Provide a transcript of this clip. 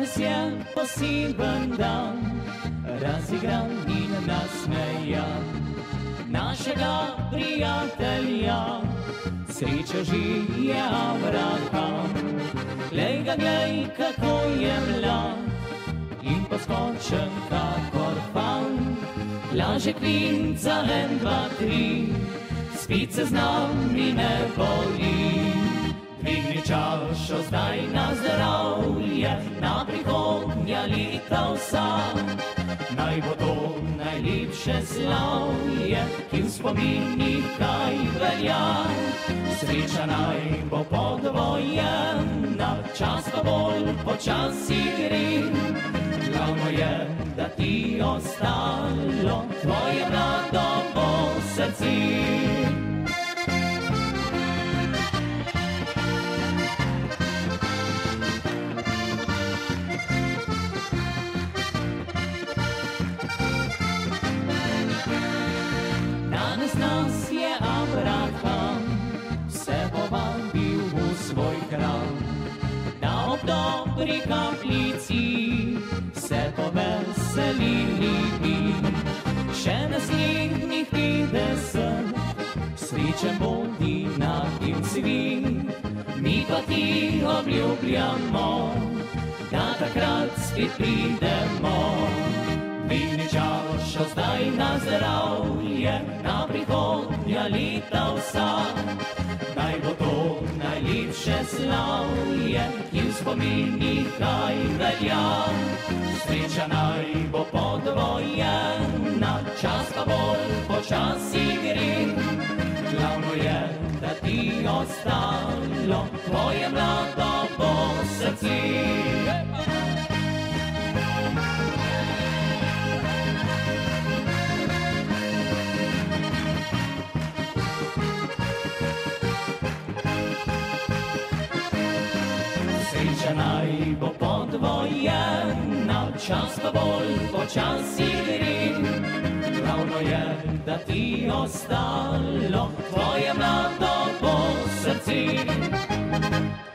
Danes je poseben dan, razigran in nasmejan. Našega prijatelja sreča že je Abraham. Glej ga, glej, kako je mlad in poskočen kakor fan. Laže klinca, 1, 2, 3, spit se z nami ne boli. Dvigni čašo zdaj na zdravje, na prihodnja leta vsa. Naj bo to najlepše slavje, ki v spominih kaj velja. Sreča naj bo podvojena, čas pa bolj počasi gre. Glavno je, da ti ostalo tvoje mlado bo srce. Danes nas je Abraham vse povabil v svoj hram, da ob dobri kapljici se poveselili bi. Še naslednjih 50 srečen bodi nag in svit, mi pa ti obljubljamo, da takrat spet pridemo. Dvigni čašo zdaj na zdravje, na prihodnja leta vsa. Naj bo to najlepše slavje, ki v spominih kaj velja. Sreča naj bo podvojena, čas pa bolj počasi gre. Glavno je, da ti ostalo tvoje mlado bo srce. Sreča naj bo podvojena, čas pa bolj počasi gre. Glavno je, da ti ostalo tvoje mlado bo srce.